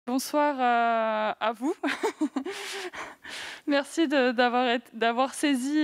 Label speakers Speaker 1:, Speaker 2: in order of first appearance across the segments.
Speaker 1: Bonsoir à vous. Merci d'avoir saisi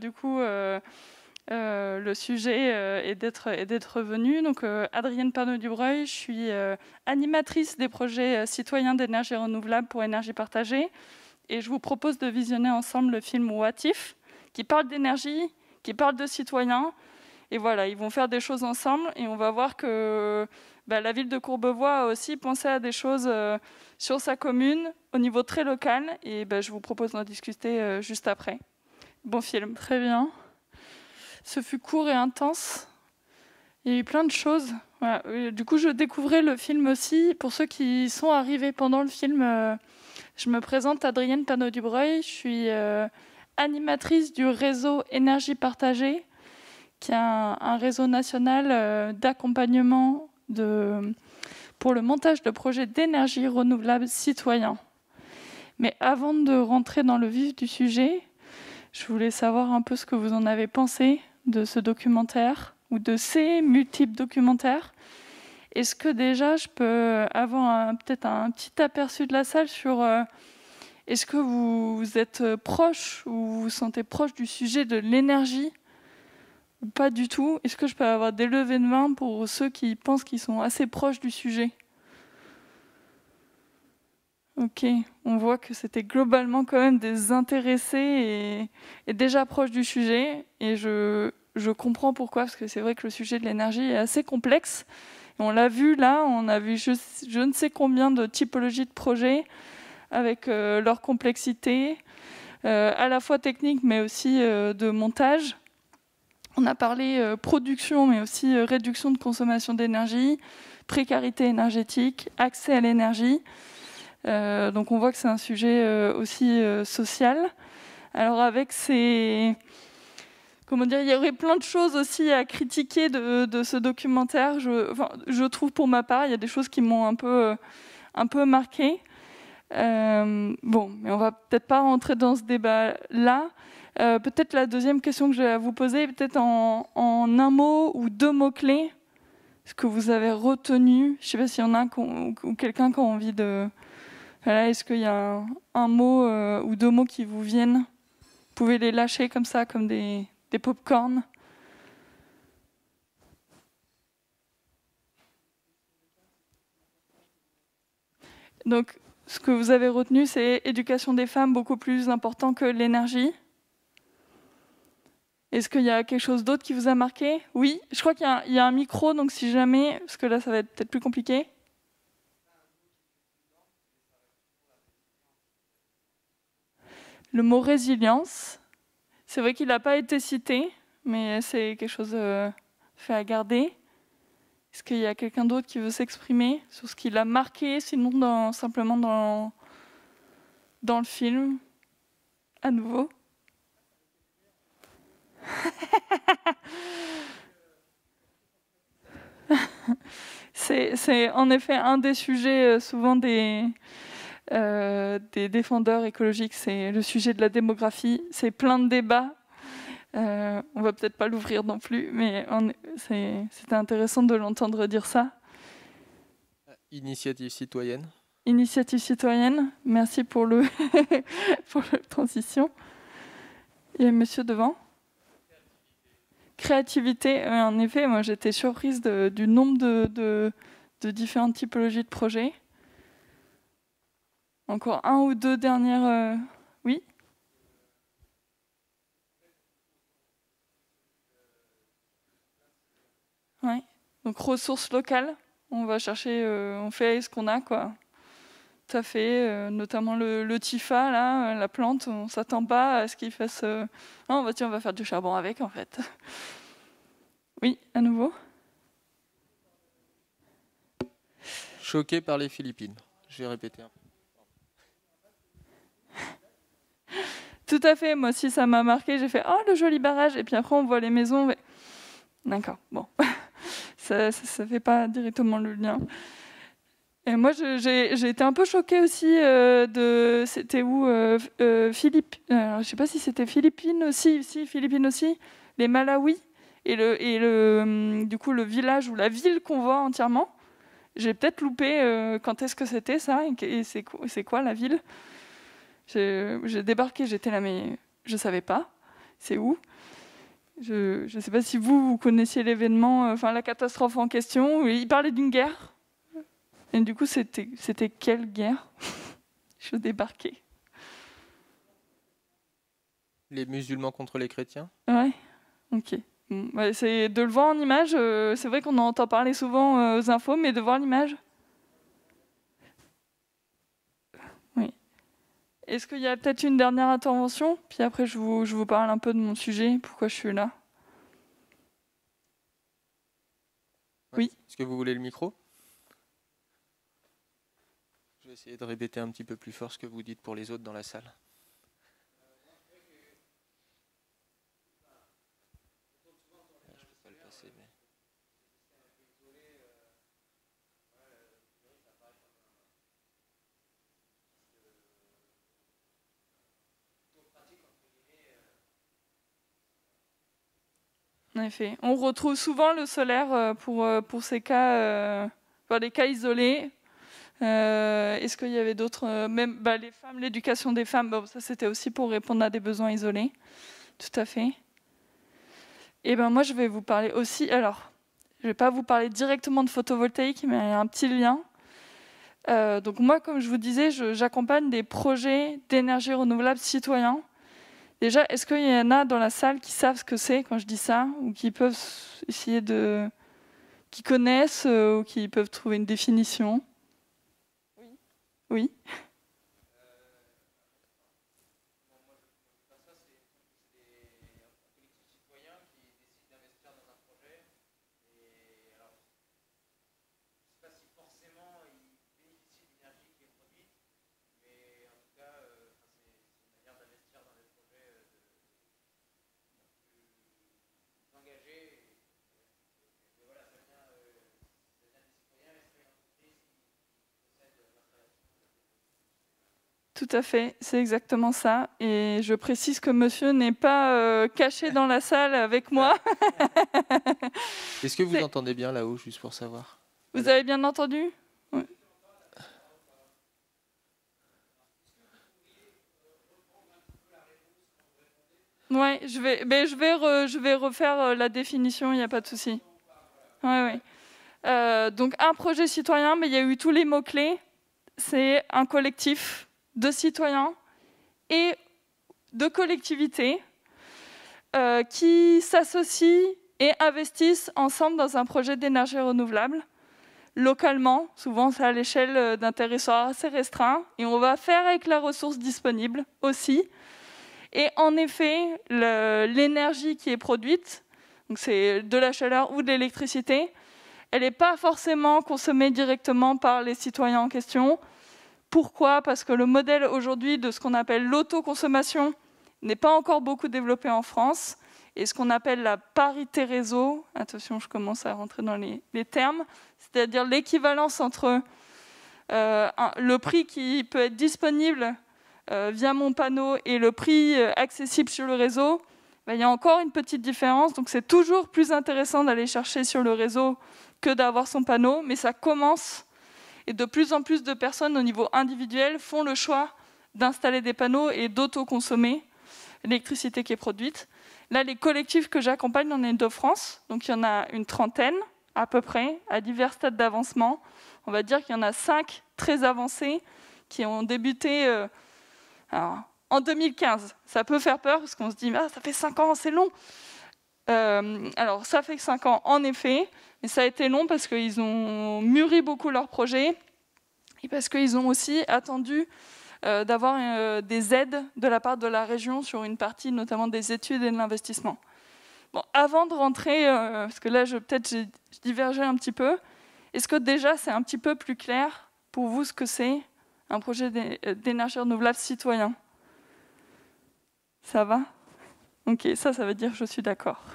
Speaker 1: le sujet et d'être venu. Donc, Adrienne Panot-Dubreuil, je suis animatrice des projets citoyens d'énergie renouvelable pour énergie partagée. Et je vous propose de visionner ensemble le film What If, qui parle d'énergie, qui parle de citoyens. Et voilà, ils vont faire des choses ensemble et on va voir que la ville de Courbevoie a aussi pensé à des choses sur sa commune au niveau très local. Et je vous propose d'en discuter juste après. Bon film, très bien. Ce fut court et intense. Il y a eu plein de choses. Voilà. Du coup, je découvrais le film aussi. Pour ceux qui sont arrivés pendant le film, je me présente Adrienne Panot-Dubreuil. Je suis animatrice du réseau Énergie Partagée, qui est un réseau national d'accompagnement pour le montage de projets d'énergie renouvelable citoyens. Mais avant de rentrer dans le vif du sujet, je voulais savoir un peu ce que vous en avez pensé de ce documentaire ou de ces multiples documentaires. Est-ce que déjà je peux avoir peut-être un petit aperçu de la salle sur est-ce que vous êtes proche ou vous vous sentez proche du sujet de l'énergie? Pas du tout. Est-ce que je peux avoir des levées de main pour ceux qui pensent qu'ils sont assez proches du sujet? Ok, on voit que c'était globalement quand même des intéressés et déjà proches du sujet. Et je comprends pourquoi, parce que c'est vrai que le sujet de l'énergie est assez complexe. Et on l'a vu là, on a vu je ne sais combien de typologies de projets avec leur complexité, à la fois technique mais aussi de montage. On a parlé production, mais aussi réduction de consommation d'énergie, précarité énergétique, accès à l'énergie. Donc on voit que c'est un sujet aussi social. Alors avec ces... Comment dire, il y aurait plein de choses aussi à critiquer de ce documentaire. Je trouve pour ma part, il y a des choses qui m'ont un peu marqué. Bon, mais on va peut-être pas rentrer dans ce débat-là. Peut-être la deuxième question que j'ai à vous poser, peut-être en un mot ou deux mots-clés, ce que vous avez retenu. Je ne sais pas s'il y en a ou quelqu'un qui a envie de... Voilà, est-ce qu'il y a un mot ou deux mots qui vous viennent? Vous pouvez les lâcher comme ça, comme des pop-corn. Donc, ce que vous avez retenu, c'est éducation des femmes beaucoup plus important que l'énergie. Est-ce qu'il y a quelque chose d'autre qui vous a marqué? Oui, je crois qu'il y a un micro, donc si jamais, parce que là, ça va être peut-être plus compliqué. Le mot résilience, c'est vrai qu'il n'a pas été cité, mais c'est quelque chose fait à garder. Est-ce qu'il y a quelqu'un d'autre qui veut s'exprimer sur ce qui l'a marqué, sinon simplement dans le film, à nouveau? C'est en effet un des sujets souvent des défendeurs écologiques, c'est le sujet de la démographie. C'est plein de débats. On va peut-être pas l'ouvrir non plus, mais c'était intéressant de l'entendre dire ça.
Speaker 2: Initiative citoyenne.
Speaker 1: Initiative citoyenne, merci pour pour la transition. Il y a monsieur devant. Créativité, en effet, moi j'étais surprise du nombre de différentes typologies de projets. Encore un ou deux dernières... Oui. Ouais. Donc ressources locales, on va chercher, on fait ce qu'on a, quoi. Tout à fait, notamment le TIFA, là, la plante, on ne s'attend pas à ce qu'il fasse... Non, tiens, on va faire du charbon avec, en fait. Oui, à nouveau.
Speaker 2: Choqué par les Philippines. Je vais répéter un peu.
Speaker 1: Tout à fait, moi aussi ça m'a marqué, j'ai fait « Oh, le joli barrage !» Et puis après on voit les maisons. Mais... D'accord, bon. ça fait pas directement le lien. Et moi j'ai été un peu choquée aussi C'était où Philippe... je sais pas si c'était Philippines aussi, si, Philippines aussi, les Malawi, du coup le village ou la ville qu'on voit entièrement. J'ai peut-être loupé quand est-ce que c'était ça, et c'est quoi la ville. J'ai débarqué, j'étais là, mais je ne savais pas. C'est où? Je ne sais pas si vous connaissiez l'événement, la catastrophe en question. Il parlait d'une guerre. Et du coup, c'était quelle guerre? Je débarquais.
Speaker 2: Les musulmans contre les chrétiens?
Speaker 1: Ouais, ok. C'est de le voir en image, c'est vrai qu'on en entend parler souvent aux infos, mais de voir l'image. Oui. Est-ce qu'il y a peut-être une dernière intervention? Puis après, je vous parle un peu de mon sujet, pourquoi je suis là. Oui.
Speaker 2: Est-ce que vous voulez le micro? Je vais essayer de répéter un petit peu plus fort ce que vous dites pour les autres dans la salle. Je peux pas le passer, mais...
Speaker 1: En effet, on retrouve souvent le solaire pour ces cas, pour les cas isolés. Est-ce qu'il y avait d'autres, même les femmes, l'éducation des femmes, ça c'était aussi pour répondre à des besoins isolés, tout à fait. Et moi je vais vous parler aussi, alors je vais pas vous parler directement de photovoltaïque, mais il y a un petit lien. Donc moi, comme je vous disais, j'accompagne des projets d'énergie renouvelable citoyens. Déjà, est-ce qu'il y en a dans la salle qui savent ce que c'est quand je dis ça, ou qui peuvent essayer qui connaissent, ou qui peuvent trouver une définition? Oui. Tout à fait, c'est exactement ça. Et je précise que monsieur n'est pas caché dans la salle avec moi.
Speaker 2: Est-ce que vous entendez bien là-haut, juste pour savoir?
Speaker 1: Vous avez bien entendu? Oui. Ouais, je vais refaire la définition, il n'y a pas de souci. Ouais. Donc un projet citoyen, mais il y a eu tous les mots-clés. C'est un collectif de citoyens et de collectivités qui s'associent et investissent ensemble dans un projet d'énergie renouvelable, localement, souvent c'est à l'échelle d'un territoire assez restreint, et on va faire avec la ressource disponible aussi. Et en effet, l'énergie qui est produite, donc c'est de la chaleur ou de l'électricité, elle n'est pas forcément consommée directement par les citoyens en question. Pourquoi? Parce que le modèle aujourd'hui de ce qu'on appelle l'autoconsommation n'est pas encore beaucoup développé en France. Et ce qu'on appelle la parité réseau, attention, je commence à rentrer dans les termes, c'est-à-dire l'équivalence entre le prix qui peut être disponible via mon panneau et le prix accessible sur le réseau, il y a encore une petite différence. Donc c'est toujours plus intéressant d'aller chercher sur le réseau que d'avoir son panneau, mais ça commence. Et de plus en plus de personnes au niveau individuel font le choix d'installer des panneaux et d'autoconsommer l'électricité qui est produite. Là, les collectifs que j'accompagne en Île-de-France, donc il y en a une trentaine à peu près, à divers stades d'avancement. On va dire qu'il y en a 5 très avancés qui ont débuté en 2015. Ça peut faire peur parce qu'on se dit ça fait 5 ans, c'est long. Alors ça fait 5 ans en effet, mais ça a été long parce qu'ils ont mûri beaucoup leur projet et parce qu'ils ont aussi attendu d'avoir des aides de la part de la région sur une partie notamment des études et de l'investissement. Bon, avant de rentrer, parce que là peut-être j'ai divergé un petit peu, est-ce que déjà c'est un petit peu plus clair pour vous ce que c'est un projet d'énergie renouvelable citoyen? Ça va? Ok, ça veut dire que je suis d'accord.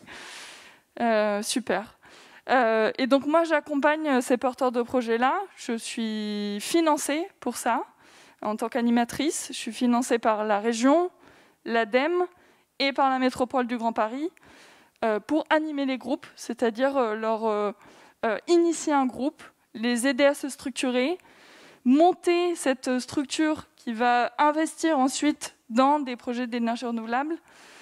Speaker 1: Super. Et donc moi, j'accompagne ces porteurs de projets-là. Je suis financée pour ça en tant qu'animatrice. Je suis financée par la région, l'ADEME et par la métropole du Grand Paris pour animer les groupes, c'est-à-dire leur initier un groupe, les aider à se structurer, monter cette structure qui va investir ensuite dans des projets d'énergie renouvelable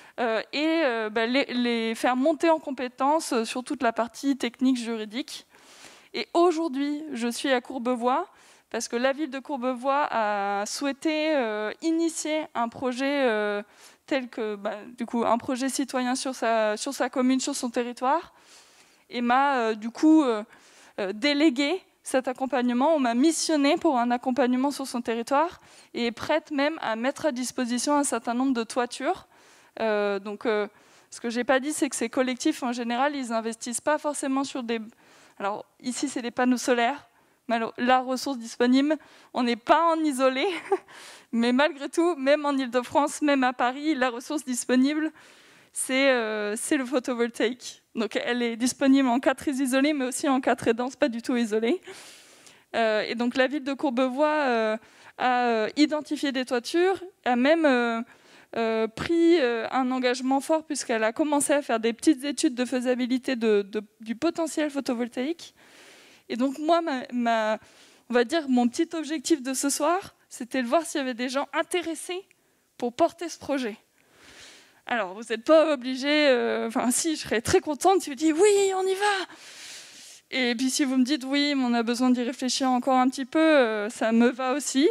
Speaker 1: les faire monter en compétences sur toute la partie technique juridique. Et aujourd'hui, je suis à Courbevoie parce que la ville de Courbevoie a souhaité initier un projet tel que un projet citoyen sur sa commune, sur son territoire, et m'a délégué cet accompagnement. On m'a missionné pour un accompagnement sur son territoire et est prête même à mettre à disposition un certain nombre de toitures. Ce que j'ai pas dit, c'est que ces collectifs, en général, ils investissent pas forcément sur des... Alors, ici, c'est des panneaux solaires. La ressource disponible, on n'est pas en isolé, mais malgré tout, même en Ile-de-France, même à Paris, la ressource disponible, c'est le photovoltaïque. Donc, elle est disponible en cas très isolé, mais aussi en cas très dense, pas du tout isolé. Et donc, la ville de Courbevoie a identifié des toitures, a même pris un engagement fort, puisqu'elle a commencé à faire des petites études de faisabilité du potentiel photovoltaïque. Et donc moi, on va dire mon petit objectif de ce soir, c'était de voir s'il y avait des gens intéressés pour porter ce projet. Alors, vous n'êtes pas obligés... si, je serais très contente si vous dites « oui, on y va !» Et puis si vous me dites « oui, mais on a besoin d'y réfléchir encore un petit peu », ça me va aussi.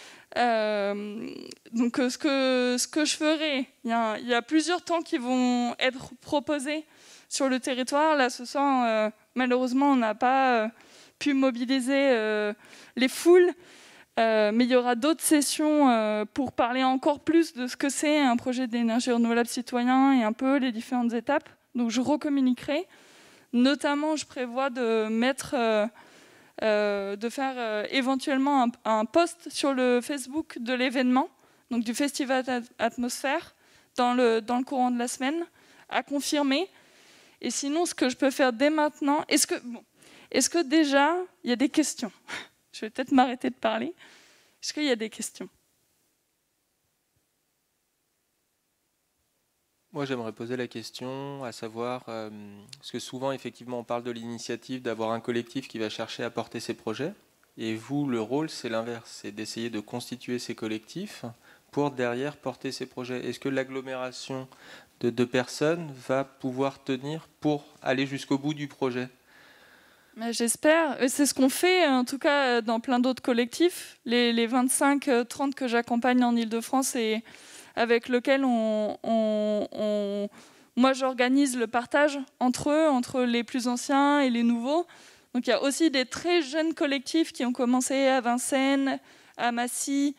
Speaker 1: Donc ce que je ferai, il y a plusieurs temps qui vont être proposés sur le territoire. Là, ce soir, malheureusement, on n'a pas pu mobiliser les foules, mais il y aura d'autres sessions pour parler encore plus de ce que c'est un projet d'énergie renouvelable citoyen et un peu les différentes étapes. Donc je recommuniquerai. Notamment, je prévois de faire éventuellement un post sur le Facebook de l'événement, donc du Festival Atmosphère, dans le courant de la semaine, à confirmer. Et sinon, ce que je peux faire dès maintenant... Est-ce que déjà, il y a des questions? Je vais peut-être m'arrêter de parler. Est-ce qu'il y a des questions?
Speaker 2: Moi, j'aimerais poser la question, à savoir, parce que souvent, effectivement, on parle de l'initiative d'avoir un collectif qui va chercher à porter ses projets. Et vous, le rôle, c'est l'inverse, c'est d'essayer de constituer ces collectifs pour derrière porter ces projets. Est-ce que l'agglomération de 2 personnes va pouvoir tenir pour aller jusqu'au bout du projet?
Speaker 1: J'espère. C'est ce qu'on fait, en tout cas, dans plein d'autres collectifs. Les 25-30 que j'accompagne en Ile-de-France et avec lequel moi j'organise le partage entre eux, entre les plus anciens et les nouveaux. Donc il y a aussi des très jeunes collectifs qui ont commencé à Vincennes, à Massy,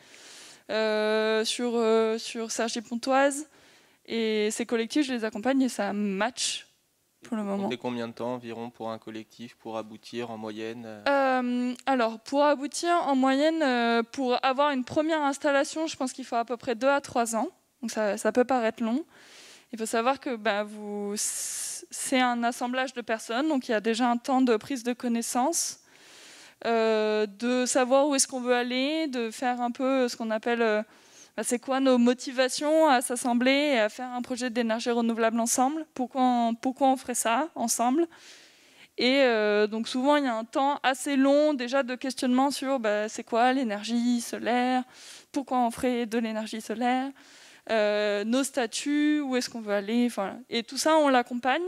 Speaker 1: sur Cergy-Pontoise. Et ces collectifs, je les accompagne et ça match pour le moment.
Speaker 2: Et combien de temps environ pour un collectif pour aboutir en moyenne?
Speaker 1: Alors, pour aboutir en moyenne, pour avoir une première installation, je pense qu'il faut à peu près 2 à 3 ans. Donc ça peut paraître long. Il faut savoir que c'est un assemblage de personnes, donc il y a déjà un temps de prise de connaissance, de savoir où est-ce qu'on veut aller, de faire un peu ce qu'on appelle... c'est quoi nos motivations à s'assembler et à faire un projet d'énergie renouvelable ensemble? Pourquoi on ferait ça ensemble? Et donc souvent, il y a un temps assez long déjà de questionnement sur c'est quoi l'énergie solaire? Pourquoi on ferait de l'énergie solaire? Nos statuts, où est-ce qu'on veut aller? Enfin, et tout ça, on l'accompagne.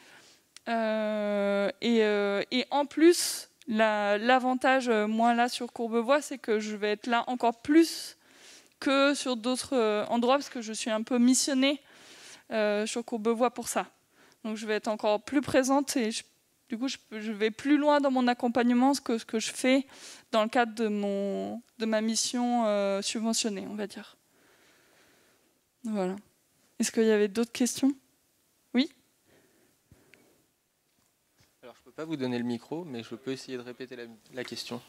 Speaker 1: Et en plus, l'avantage, moi là sur Courbevoie, c'est que je vais être là encore plus que sur d'autres endroits, parce que je suis un peu missionnée sur Courbevoie pour ça. Donc je vais être encore plus présente et du coup je vais plus loin dans mon accompagnement que ce que je fais dans le cadre de ma mission subventionnée, on va dire. Voilà. Est-ce qu'il y avait d'autres questions? Oui?
Speaker 2: Alors je ne peux pas vous donner le micro, mais je peux essayer de répéter la question.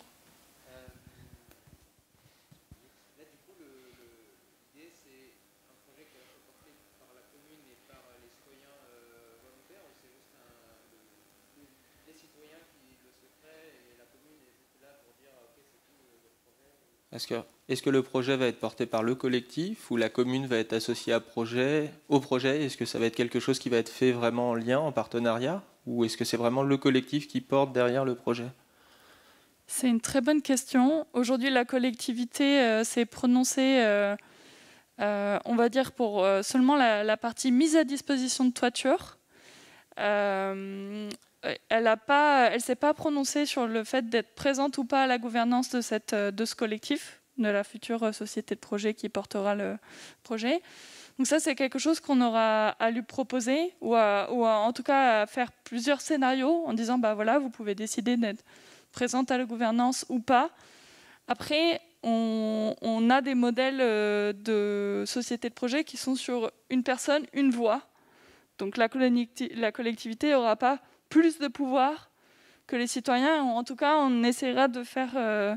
Speaker 2: Est-ce que le projet va être porté par le collectif ou la commune va être associée au projet? Est-ce que ça va être quelque chose qui va être fait vraiment en lien, en partenariat? Ou est-ce que c'est vraiment le collectif qui porte derrière le projet?
Speaker 1: C'est une très bonne question. Aujourd'hui, la collectivité s'est prononcée, on va dire, pour seulement la partie mise à disposition de toiture. Elle ne s'est pas prononcée sur le fait d'être présente ou pas à la gouvernance de ce collectif, de la future société de projet qui portera le projet. Donc ça, c'est quelque chose qu'on aura à lui proposer, ou en tout cas à faire plusieurs scénarios en disant, bah voilà, vous pouvez décider d'être présente à la gouvernance ou pas. Après, on a des modèles de société de projet qui sont sur une personne, une voix. Donc la collectivité n'aura pas plus de pouvoir que les citoyens. En tout cas, on essaiera de faire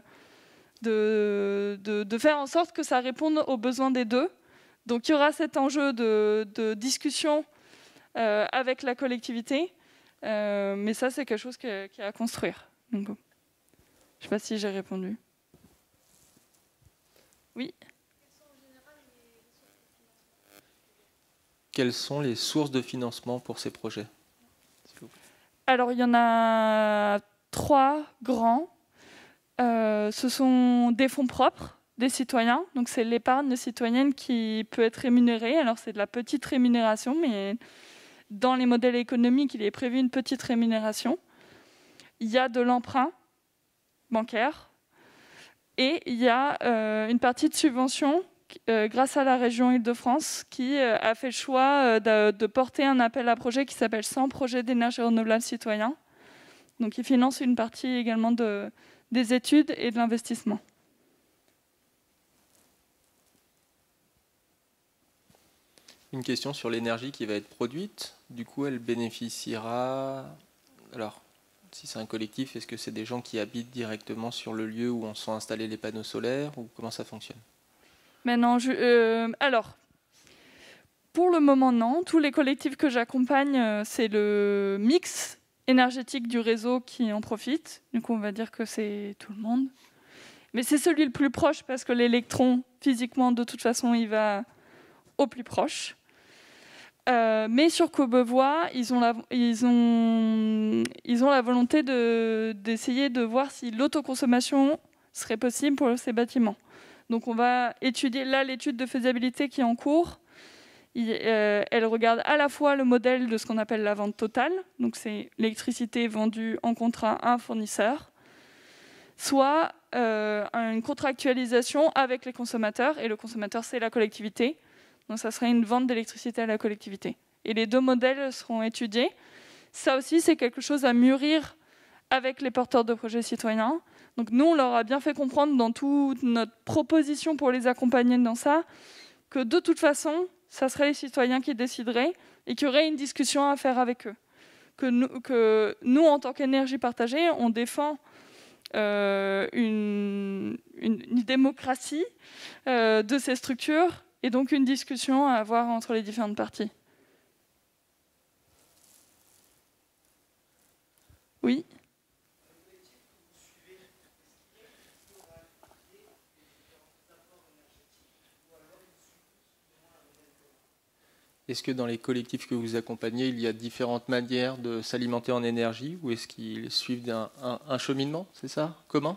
Speaker 1: en sorte que ça réponde aux besoins des deux. Donc il y aura cet enjeu de discussion avec la collectivité. Mais ça, c'est quelque chose qui est à construire. Donc, bon. Je ne sais pas si j'ai répondu. Oui.
Speaker 2: Quelles sont les sources de financement pour ces projets?
Speaker 1: Alors, il y en a 3 grands. Ce sont des fonds propres des citoyens. Donc, c'est l'épargne citoyenne qui peut être rémunérée. Alors, c'est de la petite rémunération, mais dans les modèles économiques, il est prévu une petite rémunération. Il y a de l'emprunt bancaire et il y a une partie de subvention grâce à la région Île-de-France qui a fait le choix de porter un appel à projet qui s'appelle 100 projets d'énergie renouvelable citoyens. Donc il finance une partie également des études et de l'investissement.
Speaker 2: Une question sur l'énergie qui va être produite. Du coup, elle bénéficiera... Alors, si c'est un collectif, est-ce que c'est des gens qui habitent directement sur le lieu où on sont installés les panneaux solaires ou comment ça fonctionne?
Speaker 1: Maintenant, alors, pour le moment, non. Tous les collectifs que j'accompagne, c'est le mix énergétique du réseau qui en profite. Du coup, on va dire que c'est tout le monde. Mais c'est celui le plus proche parce que l'électron, physiquement, de toute façon, il va au plus proche. Mais sur Courbevoie, ils ont la volonté d'essayer de voir si l'autoconsommation serait possible pour ces bâtiments. Donc on va étudier, là, l'étude de faisabilité qui est en cours. Elle regarde à la fois le modèle de ce qu'on appelle la vente totale, donc c'est l'électricité vendue en contrat à un fournisseur, soit une contractualisation avec les consommateurs, et le consommateur, c'est la collectivité. Donc ça serait une vente d'électricité à la collectivité. Et les 2 modèles seront étudiés. Ça aussi, c'est quelque chose à mûrir avec les porteurs de projets citoyens. Donc nous, on leur a bien fait comprendre dans toute notre proposition pour les accompagner dans ça, que de toute façon, ça serait les citoyens qui décideraient et qu'il y aurait une discussion à faire avec eux. Que nous en tant qu'énergie partagée, on défend une démocratie de ces structures et donc une discussion à avoir entre les différentes parties. Oui.
Speaker 2: Est-ce que dans les collectifs que vous accompagnez, il y a différentes manières de s'alimenter en énergie ou est-ce qu'ils suivent un cheminement, c'est ça, commun?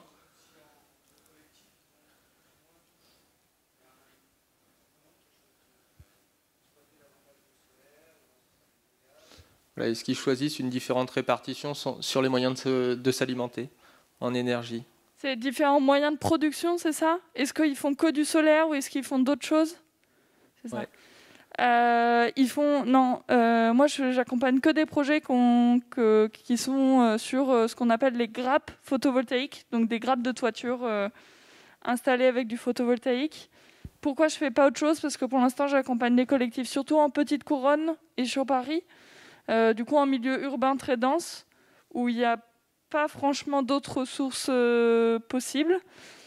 Speaker 2: Voilà, est-ce qu'ils choisissent une différente répartition sur les moyens de s'alimenter en énergie?
Speaker 1: C'est différents moyens de production, c'est ça? Est-ce qu'ils font que du solaire ou est-ce qu'ils font d'autres choses? C'est ça. Ouais. Ils font... Non, moi j'accompagne que des projets qui sont sur ce qu'on appelle les grappes photovoltaïques, donc des grappes de toiture installées avec du photovoltaïque. Pourquoi je ne fais pas autre chose? Parce que pour l'instant j'accompagne des collectifs, surtout en petite couronne et sur Paris. Du coup, en milieu urbain très dense, où il n'y a pas franchement d'autres sources possibles.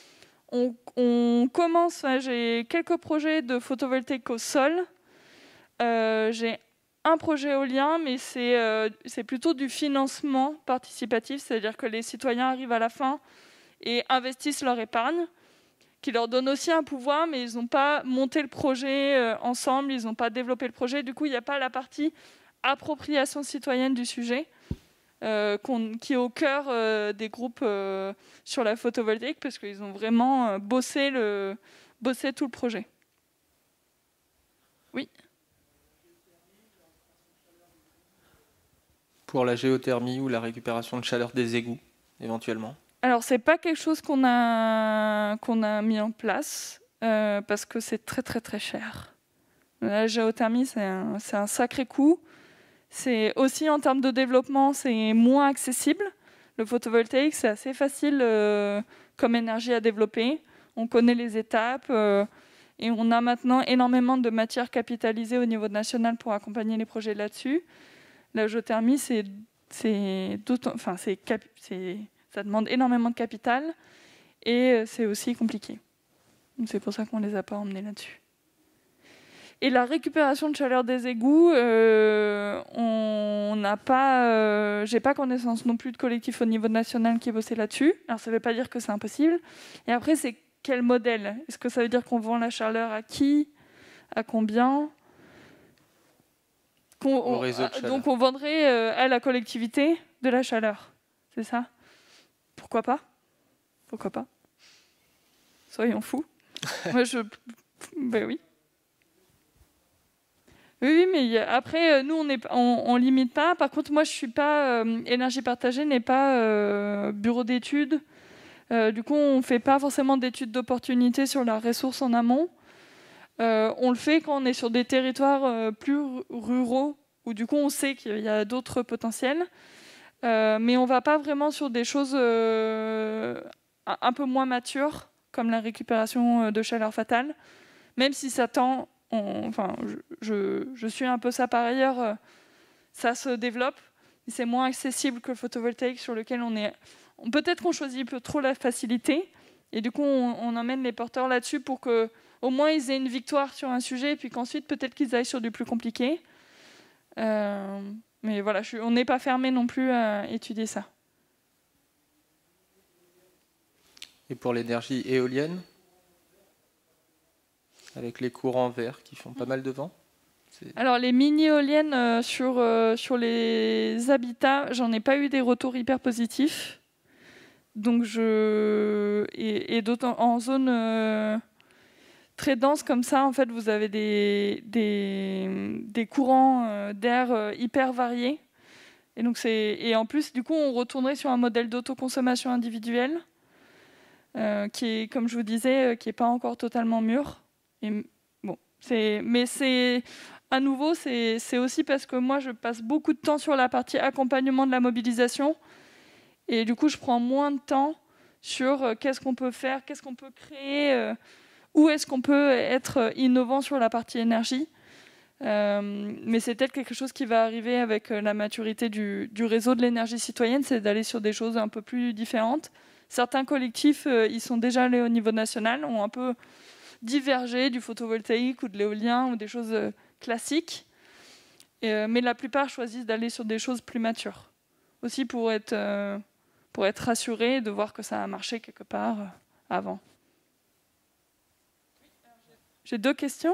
Speaker 1: On commence, j'ai quelques projets de photovoltaïque au sol. J'ai un projet éolien, mais c'est plutôt du financement participatif, c'est-à-dire que les citoyens arrivent à la fin et investissent leur épargne, qui leur donne aussi un pouvoir, mais ils n'ont pas monté le projet ensemble, ils n'ont pas développé le projet. Du coup, il n'y a pas la partie appropriation citoyenne du sujet. qui est au cœur des groupes sur la photovoltaïque, parce qu'ils ont vraiment bossé tout le projet. Oui.
Speaker 2: Pour la géothermie ou la récupération de chaleur des égouts, éventuellement? Alors,
Speaker 1: c'est pas quelque chose qu'on a mis en place, parce que c'est très très très cher. La géothermie, c'est un sacré coût. C'est aussi en termes de développement, c'est moins accessible. Le photovoltaïque, c'est assez facile comme énergie à développer. On connaît les étapes et on a maintenant énormément de matières capitalisées au niveau national pour accompagner les projets là-dessus. La géothermie, ça demande énormément de capital et c'est aussi compliqué. C'est pour ça qu'on ne les a pas emmenés là-dessus. Et la récupération de chaleur des égouts, on n'a pas, j'ai pas connaissance non plus de collectif au niveau national qui est bossé là-dessus. Alors ça ne veut pas dire que c'est impossible. Et après, c'est quel modèle? Est-ce que ça veut dire qu'on vend la chaleur à qui? À combien?
Speaker 2: Au réseau de chaleur.
Speaker 1: Donc on vendrait à la collectivité de la chaleur, c'est ça? Pourquoi pas? Pourquoi pas? Soyons fous. Moi, ben oui. Oui, mais après, nous, on limite pas. Par contre, moi, je suis pas... Énergie partagée n'est pas bureau d'études. Du coup, on ne fait pas forcément d'études d'opportunité sur la ressource en amont. On le fait quand on est sur des territoires plus ruraux, où du coup, on sait qu'il y a d'autres potentiels. Mais on ne va pas vraiment sur des choses un peu moins matures, comme la récupération de chaleur fatale, même si ça tend... je suis un peu ça par ailleurs, ça se développe, mais c'est moins accessible que le photovoltaïque sur lequel on est. Peut-être qu'on choisit un peu trop la facilité, et du coup on emmène les porteurs là-dessus pour qu'au moins ils aient une victoire sur un sujet, et puis qu'ensuite peut-être qu'ils aillent sur du plus compliqué. Mais voilà, on n'est pas fermé non plus à étudier ça.
Speaker 2: Et pour l'énergie éolienne ? Avec les courants verts qui font pas mal de vent.
Speaker 1: Alors les mini-éoliennes sur les habitats, j'en ai pas eu des retours hyper positifs. Donc et d'autant en zone très dense comme ça, en fait, vous avez des courants d'air hyper variés. Et en plus, du coup, on retournerait sur un modèle d'autoconsommation individuelle qui est, comme je vous disais, qui est pas encore totalement mûr. Et bon, mais c'est à nouveau, c'est aussi parce que moi, je passe beaucoup de temps sur la partie accompagnement de la mobilisation, et du coup, je prends moins de temps sur qu'est-ce qu'on peut faire, qu'est-ce qu'on peut créer, où est-ce qu'on peut être innovant sur la partie énergie. Mais c'est peut-être quelque chose qui va arriver avec la maturité du réseau de l'énergie citoyenne, c'est d'aller sur des choses un peu plus différentes. Certains collectifs, ils sont déjà allés au niveau national, ont un peu diverger du photovoltaïque ou de l'éolien ou des choses classiques. Mais la plupart choisissent d'aller sur des choses plus matures. Aussi pour être rassurés et de voir que ça a marché quelque part avant. J'ai 2 questions.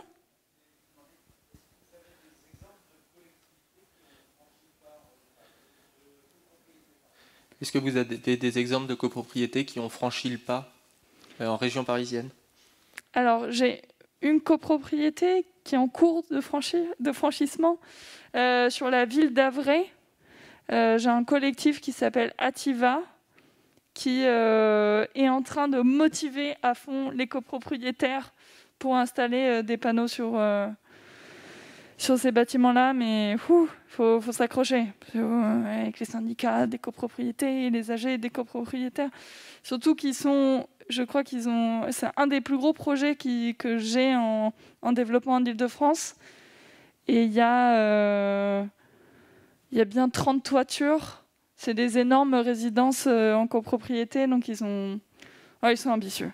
Speaker 2: Est-ce que vous avez des exemples de copropriétés qui ont franchi le pas en région parisienne ?
Speaker 1: Alors, j'ai une copropriété qui est en cours de franchissement sur la ville d'Avray. J'ai un collectif qui s'appelle Ativa, qui est en train de motiver à fond les copropriétaires pour installer des panneaux sur ces bâtiments-là. Mais il faut s'accrocher. Avec les syndicats des copropriétés, les AG des copropriétaires, surtout qu'ils sont... Je crois c'est un des plus gros projets que j'ai en développement en Île-de-France. Et il y a bien 30 toitures. C'est des énormes résidences en copropriété, donc ils sont ambitieux.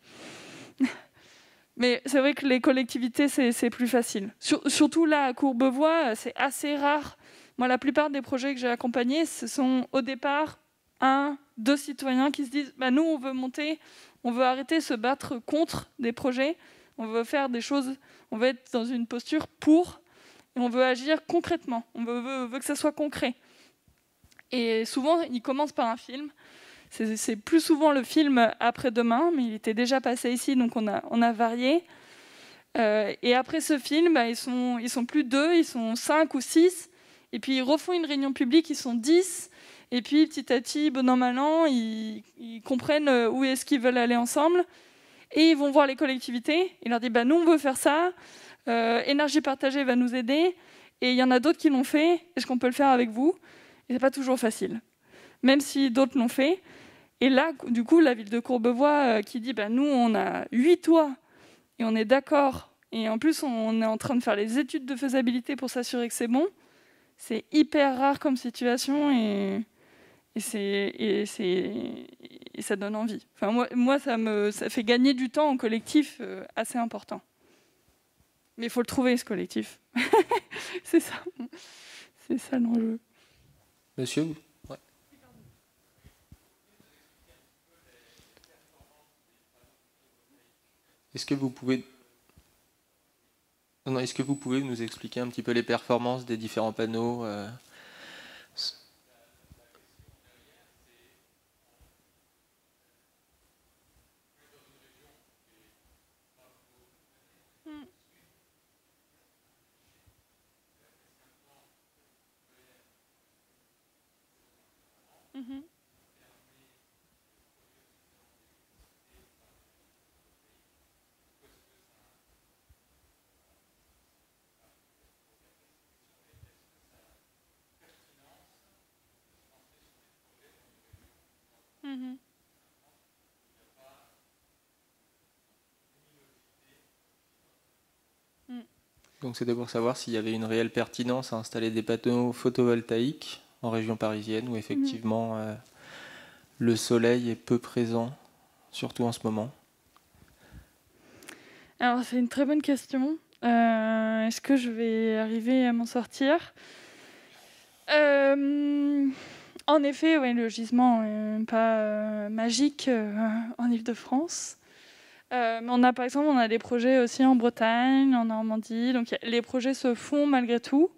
Speaker 1: Mais c'est vrai que les collectivités, c'est plus facile. Surtout là, à Courbevoie, c'est assez rare. Moi, la plupart des projets que j'ai accompagnés, ce sont au départ 1-2 citoyens qui se disent nous, on veut monter, on veut arrêter de se battre contre des projets, on veut faire des choses, on veut être dans une posture pour, et on veut agir concrètement, on veut que ça soit concret. Et souvent, ils commencent par un film. C'est plus souvent le film après-demain, mais il était déjà passé ici, donc on a varié. Et après ce film, ils sont plus 2, ils sont 5 ou 6. Et puis ils refont une réunion publique, ils sont 10. Et puis petit à petit, bon an, mal an, ils comprennent où est-ce qu'ils veulent aller ensemble. Et ils vont voir les collectivités. Ils leur disent, nous on veut faire ça. Énergie partagée va nous aider. Et il y en a d'autres qui l'ont fait. Est-ce qu'on peut le faire avec vous? Et c'est pas toujours facile. Même si d'autres l'ont fait. Et là, du coup, la ville de Courbevoie qui dit, nous on a 8 toits. Et on est d'accord. Et en plus, on est en train de faire les études de faisabilité pour s'assurer que c'est bon. C'est hyper rare comme situation et ça donne envie. Enfin, moi ça fait gagner du temps en collectif assez important. Mais il faut le trouver, ce collectif. C'est ça. C'est ça l'enjeu.
Speaker 2: Monsieur, ouais. Est-ce que vous pouvez nous expliquer un petit peu les performances des différents panneaux Donc c'était pour savoir s'il y avait une réelle pertinence à installer des panneaux photovoltaïques en région parisienne où effectivement le soleil est peu présent, surtout en ce moment.
Speaker 1: Alors c'est une très bonne question. Est-ce que je vais arriver à m'en sortir? En effet, ouais, le gisement n'est pas magique en Île-de-France. Mais par exemple, on a des projets aussi en Bretagne, en Normandie. Donc les projets se font malgré tout.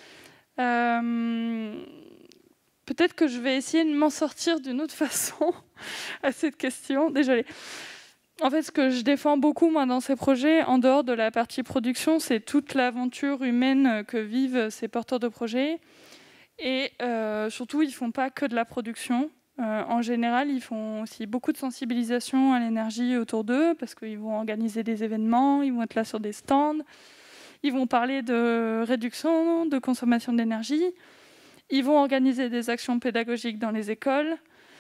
Speaker 1: Peut-être que je vais essayer de m'en sortir d'une autre façon à cette question. Désolée. En fait, ce que je défends beaucoup, moi, dans ces projets, en dehors de la partie production, c'est toute l'aventure humaine que vivent ces porteurs de projets. Et surtout, ils ne font pas que de la production. En général, ils font aussi beaucoup de sensibilisation à l'énergie autour d'eux, parce qu'ils vont organiser des événements, ils vont être là sur des stands, ils vont parler de réduction de consommation d'énergie, ils vont organiser des actions pédagogiques dans les écoles,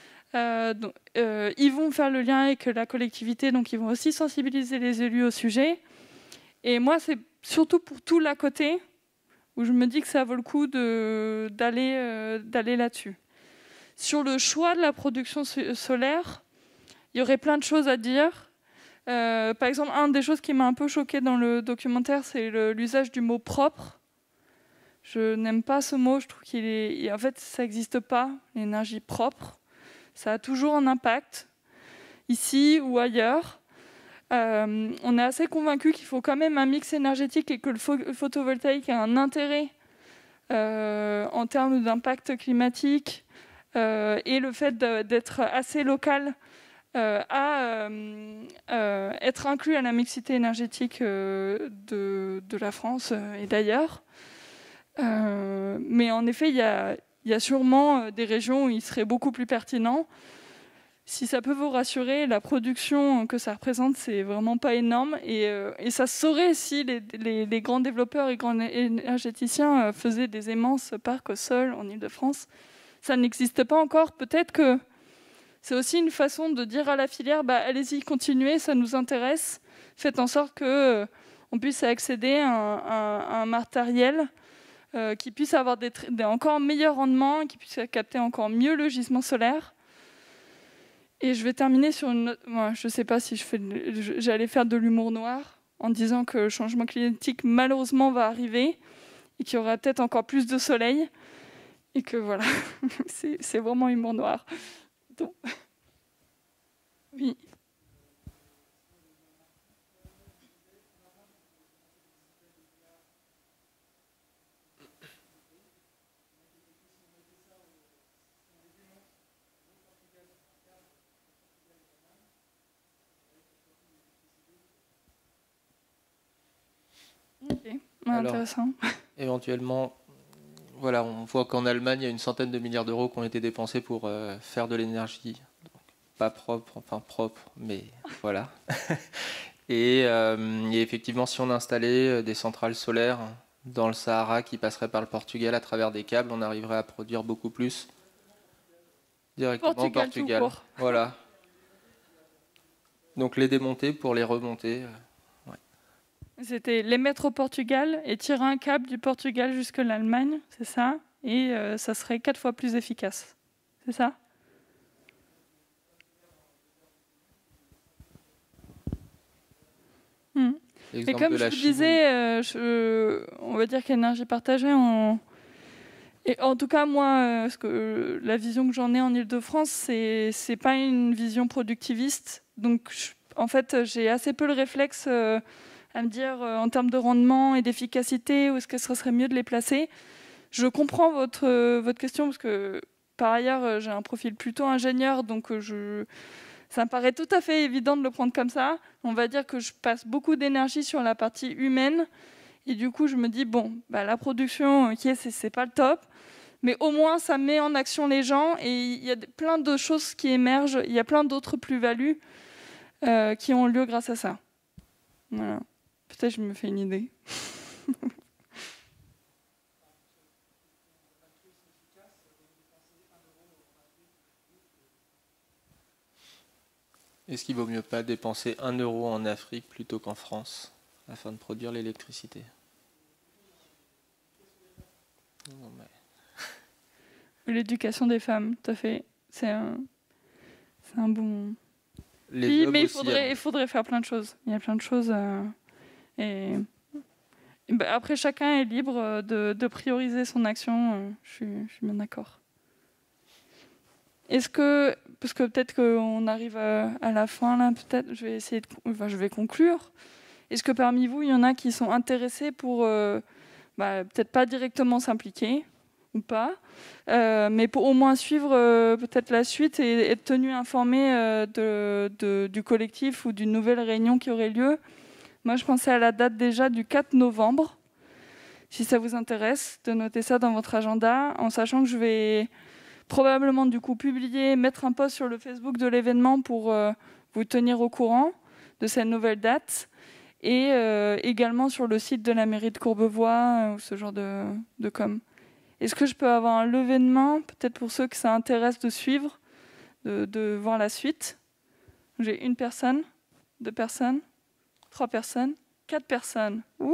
Speaker 1: ils vont faire le lien avec la collectivité, donc ils vont aussi sensibiliser les élus au sujet. Et moi, c'est surtout pour tout l'à côté, où je me dis que ça vaut le coup d'aller là-dessus. Sur le choix de la production solaire, il y aurait plein de choses à dire. Par exemple, une des choses qui m'a un peu choquée dans le documentaire, c'est l'usage du mot propre. Je n'aime pas ce mot, je trouve en fait, ça n'existe pas, l'énergie propre. Ça a toujours un impact, ici ou ailleurs. On est assez convaincus qu'il faut quand même un mix énergétique et que le photovoltaïque a un intérêt en termes d'impact climatique et le fait d'être assez local à être inclus à la mixité énergétique de la France et d'ailleurs. Mais en effet, il y a sûrement des régions où il serait beaucoup plus pertinent. Si ça peut vous rassurer, la production que ça représente, c'est vraiment pas énorme. Et ça se saurait si les grands développeurs et grands énergéticiens faisaient des immenses parcs au sol en Île-de-France. Ça n'existe pas encore. Peut-être que c'est aussi une façon de dire à la filière, allez-y, continuez, ça nous intéresse. Faites en sorte qu'on puisse accéder à un matériel qui puisse avoir des encore meilleurs rendements, qui puisse capter encore mieux le gisement solaire. Et je vais terminer sur une note. Moi, je ne sais pas si j'allais faire de l'humour noir en disant que le changement climatique, malheureusement, va arriver et qu'il y aura peut-être encore plus de soleil. Et que voilà, c'est vraiment humour noir. Donc, oui. Okay.
Speaker 2: Alors,
Speaker 1: intéressant.
Speaker 2: Éventuellement, voilà, on voit qu'en Allemagne, il y a une centaine de milliards d'euros qui ont été dépensés pour faire de l'énergie. Pas propre, enfin propre, mais voilà. Et effectivement, si on installait des centrales solaires dans le Sahara qui passeraient par le Portugal à travers des câbles, on arriverait à produire beaucoup plus directement au Portugal.
Speaker 1: Tout court.
Speaker 2: Voilà. Donc les démonter pour les remonter. Ouais.
Speaker 1: C'était les mettre au Portugal et tirer un câble du Portugal jusque l'Allemagne, c'est ça? Et ça serait 4 fois plus efficace. C'est ça? Et comme je vous disais, on va dire qu'énergie partagée, et en tout cas moi, la vision que j'en ai en Ile-de-France, c'est pas une vision productiviste. Donc en fait, j'ai assez peu le réflexe à me dire en termes de rendement et d'efficacité, où est-ce que ce serait mieux de les placer. Je comprends votre question parce que par ailleurs, j'ai un profil plutôt ingénieur, donc ça me paraît tout à fait évident de le prendre comme ça. On va dire que je passe beaucoup d'énergie sur la partie humaine. Et du coup, je me dis, bon, bah, la production, ok, c'est pas le top. Mais au moins, ça met en action les gens. Et il y a plein de choses qui émergent. Il y a plein d'autres plus-values qui ont lieu grâce à ça. Voilà. Peut-être que je me fais une idée.
Speaker 2: Est-ce qu'il vaut mieux pas dépenser 1 euro en Afrique plutôt qu'en France afin de produire l'électricité?
Speaker 1: L'éducation des femmes, tout à fait. C'est un bon...
Speaker 2: Oui,
Speaker 1: mais il faudrait faire plein de choses. Il y a plein de choses. Et après, chacun est libre de prioriser son action. Je suis bien d'accord. Est-ce que, parce que peut-être qu'on arrive à la fin là, peut-être, je vais essayer je vais conclure. Est-ce que parmi vous, il y en a qui sont intéressés pour, peut-être pas directement s'impliquer ou pas, mais pour au moins suivre peut-être la suite et être tenu informé du collectif ou d'une nouvelle réunion qui aurait lieu? Moi, je pensais à la date déjà du 4 novembre. Si ça vous intéresse, de noter ça dans votre agenda, en sachant que je vais probablement du coup publier, mettre un post sur le Facebook de l'événement pour vous tenir au courant de cette nouvelle date, et également sur le site de la mairie de Courbevoie, ou ce genre de com. Est-ce que je peux avoir un lever de main, peut-être pour ceux que ça intéresse de suivre, de voir la suite? J'ai 1 personne, 2 personnes, 3 personnes, 4 personnes. Ouh!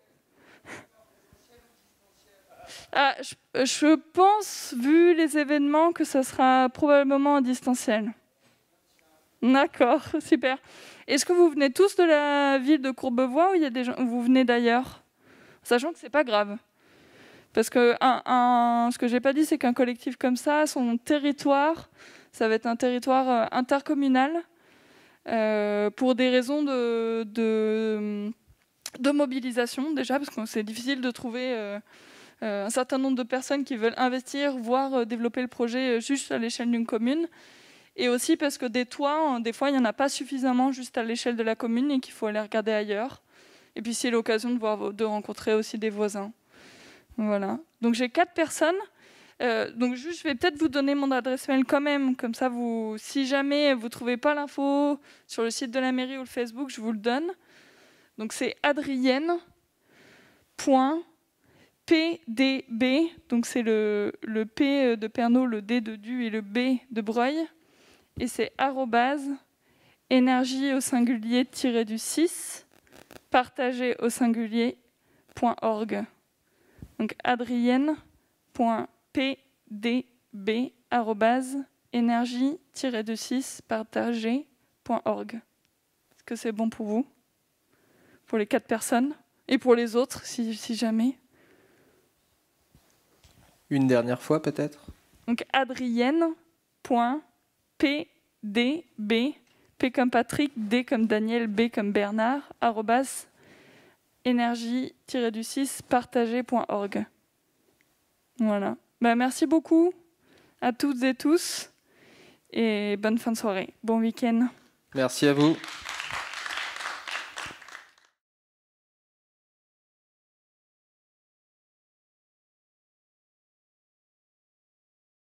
Speaker 1: Ah, je pense, vu les événements, que ça sera probablement en distanciel. D'accord, super. Est-ce que vous venez tous de la ville de Courbevoie ou il y a des gens, vous venez d'ailleurs? Sachant que c'est pas grave. Parce que ce que j'ai pas dit, c'est qu'un collectif comme ça, son territoire, ça va être un territoire intercommunal pour des raisons de mobilisation déjà, parce que c'est difficile de trouver un certain nombre de personnes qui veulent investir, voire développer le projet juste à l'échelle d'une commune. Et aussi parce que des toits, des fois, il n'y en a pas suffisamment juste à l'échelle de la commune et qu'il faut aller regarder ailleurs. Et puis c'est l'occasion de rencontrer aussi des voisins. Voilà. Donc j'ai 4 personnes. Donc juste, je vais peut-être vous donner mon adresse mail quand même. Comme ça, si jamais vous ne trouvez pas l'info sur le site de la mairie ou le Facebook, je vous le donne. Donc c'est adrienne.pdb. Donc c'est le P de Pernod, le D de Du et le B de Breuil. Et c'est @énergie au singulier du 6 partagé au singulier.org. Donc adrienne.pdb @énergie du 6 partagé.org. Est-ce que c'est bon pour vous? Pour les 4 personnes? Et pour les autres, si jamais?
Speaker 2: Une dernière fois peut-être?
Speaker 1: Donc adrienne.pdb, P comme Patrick, D comme Daniel, B comme Bernard, @énergie-du-6 partagé.org. Voilà. Merci beaucoup à toutes et tous et bonne fin de soirée. Bon week-end.
Speaker 2: Merci à vous.